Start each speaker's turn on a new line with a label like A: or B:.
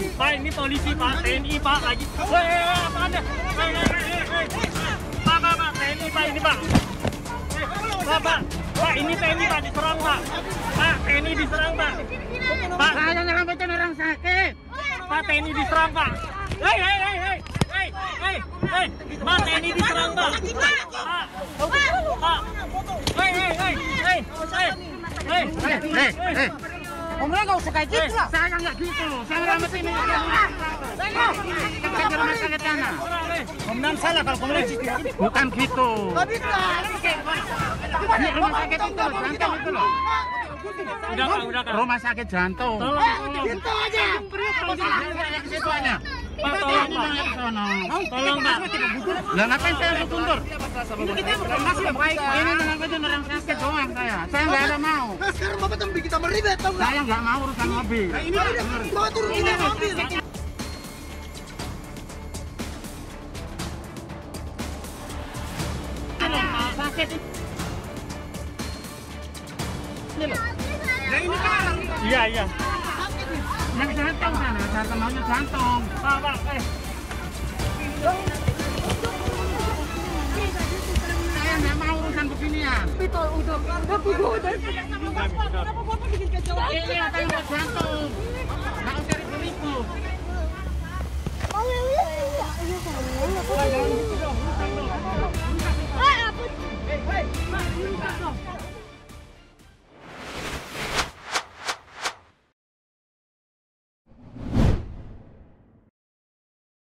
A: Pak, ini polisi Pak, TNI Pak lagi. Apaan ya? Pak, TNI Pak ini Pak. Pak, ini TNI Pak diserang Pak. Pak, TNI diserang Pak. Pak, saya nyelamatin orang sakit. Pak, TNI diserang Pak. Hei, Pak, TNI diserang Pak. Hei.
B: Omnya nggak usah kayak gitu lah.
A: Saya nggak gitu loh. Saya nyelamatin ini. Kita ke rumah sakit sana.
B: Komandan salah kalau komandan gitu.
A: Bukan gitu.
B: Tapi kan.
A: Di rumah sakit itu loh, jantung itu loh. Udah Kak. Rumah sakit jantung. Tolong.
B: Gitu aja.
A: Saya ke situ aja. Pak, tolong Pak. Tolong Pak. Lah ngapain saya harus mundur?
B: Kita masih baik.
A: Ini nyelamatin orang sakit doang saya. Saya nggak ada mau.
B: Nah, sekarang Bapak bikin kita meribet, tahu nggak?
A: Saya nggak mau urusan mobil.
B: Ini Bapak turun ini mobil.
A: Sakit.
B: Nah, ini kan.
A: Iya. Yang jantung sana, maunya jantung. Pak. Saya nggak mau urusan beginian.
B: Udah. Kenapa Bapak bikin kacau?
A: Ini ada yang jantung.